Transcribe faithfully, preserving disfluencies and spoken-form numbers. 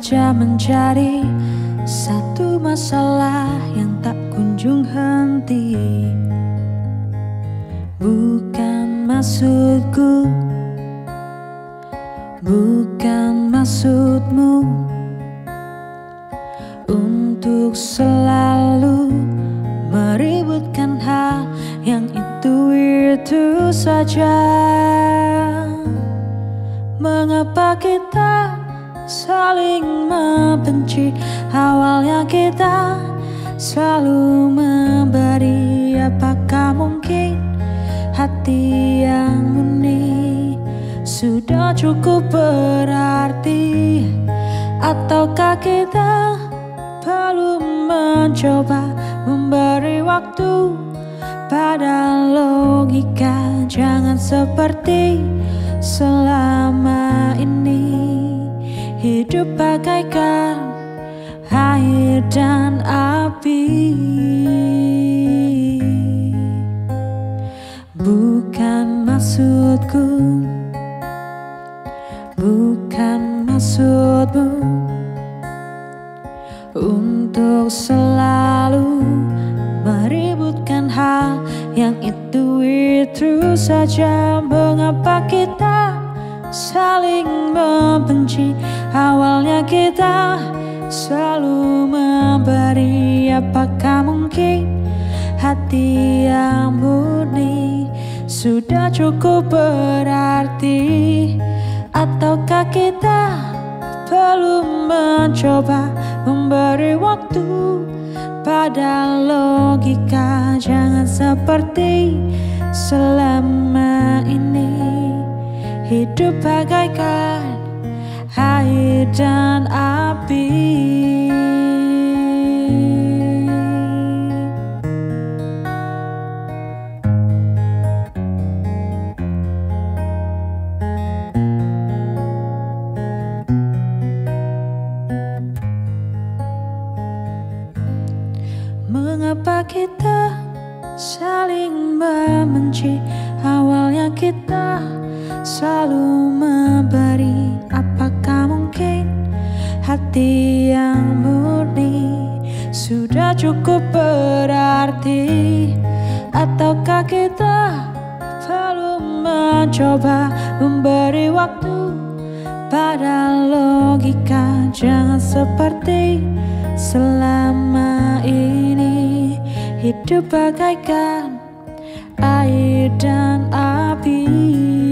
saja menjadi satu masalah yang tak kunjung henti. Bukan maksudku, bukan maksudmu untuk selalu meributkan hal yang itu-itu saja. Mengapa kita saling membenci? Awalnya kita selalu memberi. Apakah mungkin hati yang murni sudah cukup berarti? Ataukah kita belum mencoba memberi waktu pada logika? Jangan seperti selama ini hidup bagaikan air dan api. Bukan maksudku, bukan maksudmu untuk selalu meributkan hal yang itu-itu saja. Mengapa kita saling membenci? Awalnya kita selalu memberi. Apakah mungkin hati yang murni sudah cukup berarti? Ataukah kita belum mencoba memberi waktu pada logika? Jangan seperti selama ini hidup bagaikan air dan api. Mengapa kita saling membenci? Awalnya kita selalu memberi. Apakah mungkin hati yang murni sudah cukup berarti? Ataukah kita belum mencoba memberi waktu pada logika? Jangan seperti selama ini hidup bagaikan air dan api.